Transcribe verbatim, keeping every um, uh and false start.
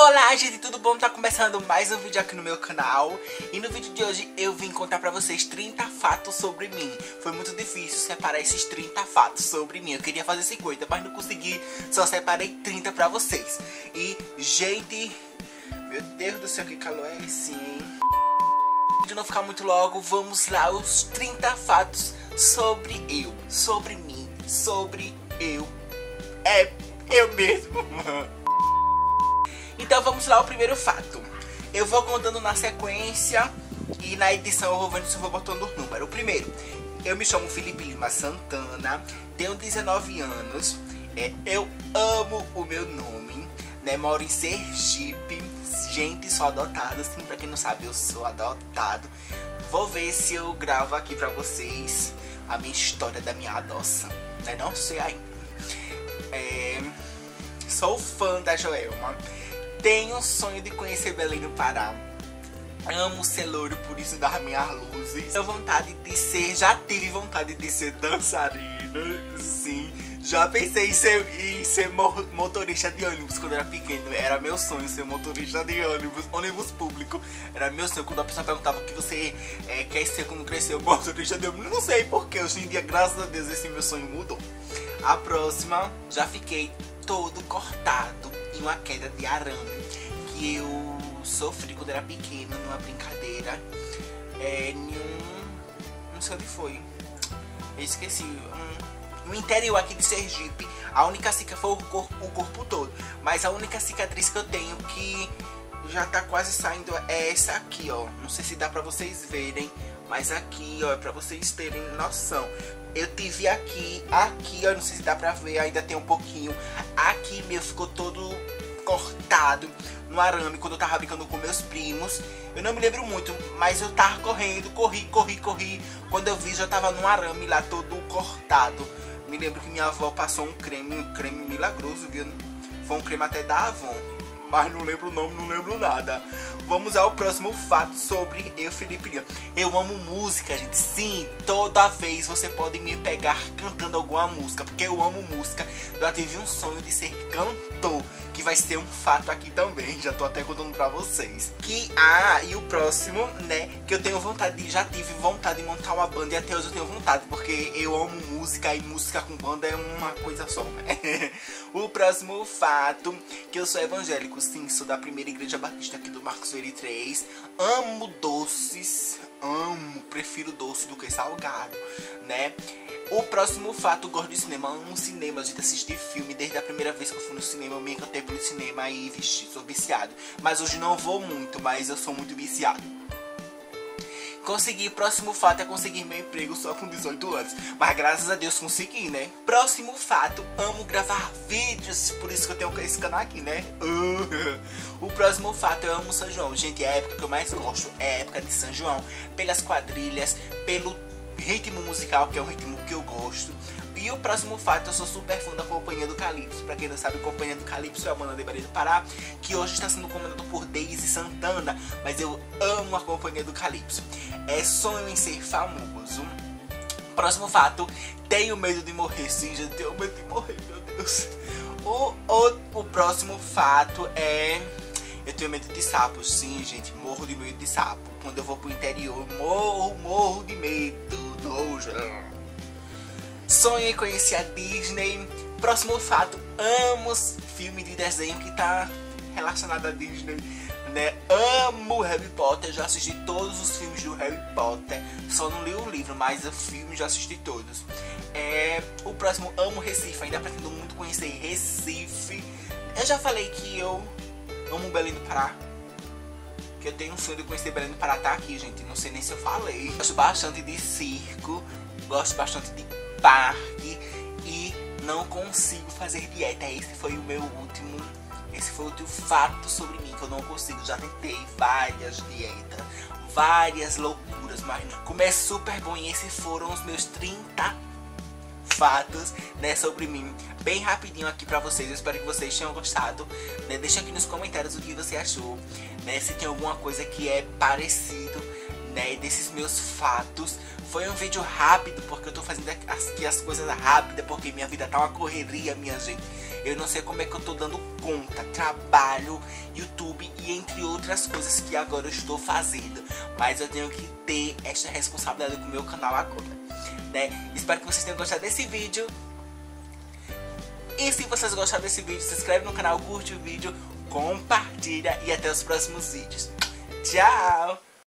Olá gente, tudo bom? Tá começando mais um vídeo aqui no meu canal. E no vídeo de hoje eu vim contar pra vocês trinta fatos sobre mim. Foi muito difícil separar esses trinta fatos sobre mim. Eu queria fazer cinquenta, mas não consegui. Só separei trinta pra vocês. E gente, meu Deus do céu, que calor é esse, hein? De não ficar muito logo, vamos lá, os trinta fatos sobre eu, sobre mim, sobre eu. É eu mesmo. Então vamos lá, o primeiro fato. Eu vou contando na sequência e na edição eu vou vendo se eu vou botando o número. O primeiro, eu me chamo Felipe Lima Santana, tenho dezenove anos, é, eu amo o meu nome, né, moro em Sergipe. Gente, sou adotado, assim, pra quem não sabe, eu sou adotado. Vou ver se eu gravo aqui pra vocês a minha história da minha adoção, né, não sei ainda. É, sou fã da Joelma. Tenho um sonho de conhecer Belém do Pará. Amo ser louro, por isso dar minhas luzes. Tenho vontade de ser, já tive vontade de ser dançarina, sim. Já pensei em ser, em ser motorista de ônibus quando era pequeno. Era meu sonho ser motorista de ônibus, ônibus público. Era meu sonho. Quando a pessoa perguntava o que você é, quer ser quando crescer, motorista de ônibus. Não sei porquê, hoje em dia, graças a Deus, esse meu sonho mudou. A próxima, já fiquei todo cortado em uma queda de arame que eu sofri quando era pequeno, numa brincadeira, é, em um, não sei onde foi, eu esqueci, um, no interior aqui de Sergipe. A única cicatriz foi o corpo, o corpo todo, mas a única cicatriz que eu tenho que já tá quase saindo é essa aqui, ó. Não sei se dá pra vocês verem, mas aqui, ó, é pra vocês terem noção. Eu tive aqui, aqui, ó, não sei se dá pra ver, ainda tem um pouquinho. Aqui meu ficou todo cortado no arame quando eu tava brincando com meus primos. Eu não me lembro muito, mas eu tava correndo, corri, corri, corri. Quando eu vi, já tava no arame lá todo cortado. Me lembro que minha avó passou um creme, um creme milagroso, viu? Foi um creme até da Avon, mas não lembro o nome, não lembro nada. Vamos ao próximo fato sobre eu, Felipe Lima. Eu amo música, gente. Sim, toda vez você pode me pegar cantando alguma música, porque eu amo música. Eu já tive um sonho de ser cantor, que vai ser um fato aqui também. Já tô até contando pra vocês. Que, ah, e o próximo, né, que eu tenho vontade de, já tive vontade de montar uma banda, e até hoje eu tenho vontade, porque eu amo música, e música com banda é uma coisa só, né? O próximo fato, que eu sou evangélico. Sim, sou da primeira igreja batista aqui do Marcos três. Amo doces, amo, prefiro doce do que salgado, né? O próximo fato, gosto de cinema, amo cinema, a gente assiste filme. Desde a primeira vez que eu fui no cinema, eu me encantei pelo cinema e vixi, sou viciado. Mas hoje não vou muito, mas eu sou muito viciado. Consegui, próximo fato é conseguir meu emprego só com dezoito anos. Mas graças a Deus consegui, né? Próximo fato, amo gravar vídeos, por isso que eu tenho esse canal aqui, né? Uh, o próximo fato, eu amo São João. Gente, é a época que eu mais gosto, é a época de São João. Pelas quadrilhas, pelo ritmo musical, que é o ritmo que eu gosto. E o próximo fato, eu sou super fã da Companhia do Calypso. Pra quem não sabe, a Companhia do Calypso é a banda de Belém do Pará, que hoje está sendo comandada por Daisy Santana. Mas eu amo a Companhia do Calypso. É sonho em ser famoso. Próximo fato, tenho medo de morrer. Sim, já tenho medo de morrer, meu Deus. O, o, o próximo fato é... eu tenho medo de sapos. Sim, gente, morro de medo de sapo. Quando eu vou pro interior, morro, morro de medo. Nojo. Sonho em conhecer a Disney. Próximo fato, amo filme de desenho que tá relacionado à Disney, né? Amo Harry Potter, já assisti todos os filmes do Harry Potter. Só não li o livro, mas o filme já assisti todos. É, o próximo, amo Recife, ainda pretendo muito conhecer Recife. Eu já falei que eu amo Belém do Pará, que eu tenho um sonho de conhecer Belém do Pará, tá aqui, gente. Não sei nem se eu falei. Gosto bastante de circo, gosto bastante de parque e não consigo fazer dieta. Esse foi o meu último, esse foi o último fato sobre mim, que eu não consigo. Já tentei várias dietas, várias loucuras, mas como é super bom. E esses foram os meus trinta fatos, né, sobre mim, bem rapidinho aqui pra vocês. Eu espero que vocês tenham gostado, né? Deixa aqui nos comentários o que você achou, né, se tem alguma coisa que é parecido, né, desses meus fatos. Foi um vídeo rápido, porque eu tô fazendo aqui as coisas rápidas, porque minha vida tá uma correria, minha gente. Eu não sei como é que eu tô dando conta, trabalho, YouTube e entre outras coisas que agora eu estou fazendo. Mas eu tenho que ter esta responsabilidade com o meu canal agora, né? Espero que vocês tenham gostado desse vídeo. E se vocês gostaram desse vídeo, se inscreve no canal, curte o vídeo, compartilha e até os próximos vídeos. Tchau!